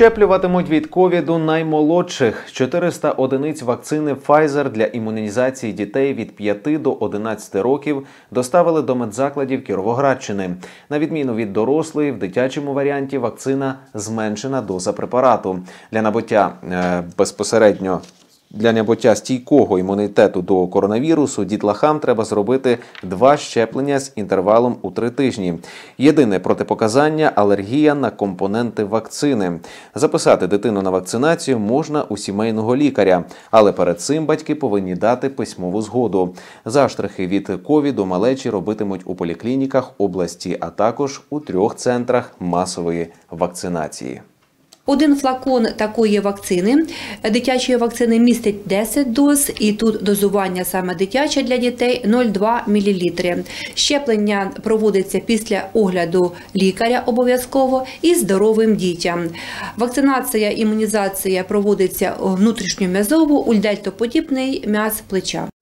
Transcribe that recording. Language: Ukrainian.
Щеплюватимуть від ковіду наймолодших. 400 одиниць вакцини Pfizer для імунізації дітей від 5 до 11 років доставили до медзакладів Кіровоградщини. На відміну від дорослої, в дитячому варіанті вакцина зменшена доза препарату. Для набуття стійкого імунітету до коронавірусу дітлахам треба зробити 2 щеплення з інтервалом у 3 тижні. Єдине протипоказання – алергія на компоненти вакцини. Записати дитину на вакцинацію можна у сімейного лікаря, але перед цим батьки повинні дати письмову згоду. Заштрихи від ковіду малечі робитимуть у поліклініках області, а також у 3 центрах масової вакцинації. 1 флакон такої вакцини, дитячої вакцини, містить 10 доз, і тут дозування саме дитяче для дітей 0,2 мл. Щеплення проводиться після огляду лікаря обов'язково і здоровим дітям. Вакцинація, імунізація проводиться внутрішньом'язово, ульдельтоподібний м'яз плеча.